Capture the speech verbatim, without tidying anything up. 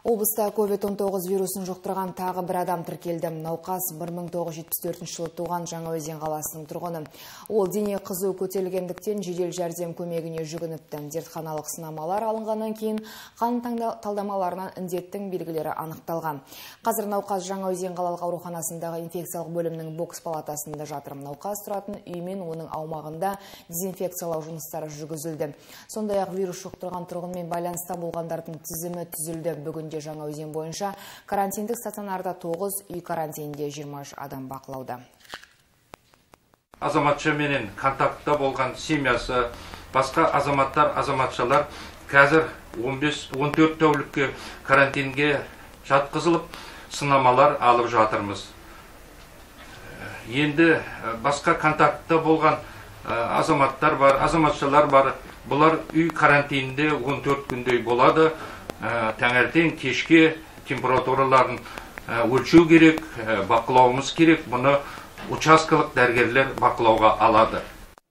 Облыста ковид он тоғыз вирусын жұқтырған тағы бір адам тіркелді. Науқас бір мың тоғыз жүз жетпіс төртінші жылы туған Жаңаөзен қаласының тұрғыны. Ол дене қызу көтерілгендіктен жедел жәрдем көмегіне жүгініпті. Зертханалық сынамалар алынғаннан кейін қан талдамаларынан індеттің белгілері анықталған. Қазір науқас Жаңаөзен қалалық ауруханасындағы инфекциялық бөлімнің бокс палатасында жатыр. Науқас тұратын үй мен оның аумағында дезинфекциялау жұмыстары жүргізілді. Сондай-ақ вирус жұқтырған тұрғынмен байланыста болғандардың тізімі түзілді. Бүгінде Жаңаөзен бойынша карантиндік стационарда тоғыз, үй карантинінде жиырма үш адам бақылауда. Азаматша менен контактта болған семьясы, басқа азаматтар, азаматшалар қазір он бес он төрт тәулікке карантинге жатқызылып, сынамалар алып жатырмыз. Енді басқа контактта болған азаматтар бар, азаматшалар бар. Бұлар үй карантинінде он төрт күндей болады. Таңертең кешке температураларын өлшеу керек, бақылауымыз керек. Бұны учаскалық дәрігерлер бақылауға алады.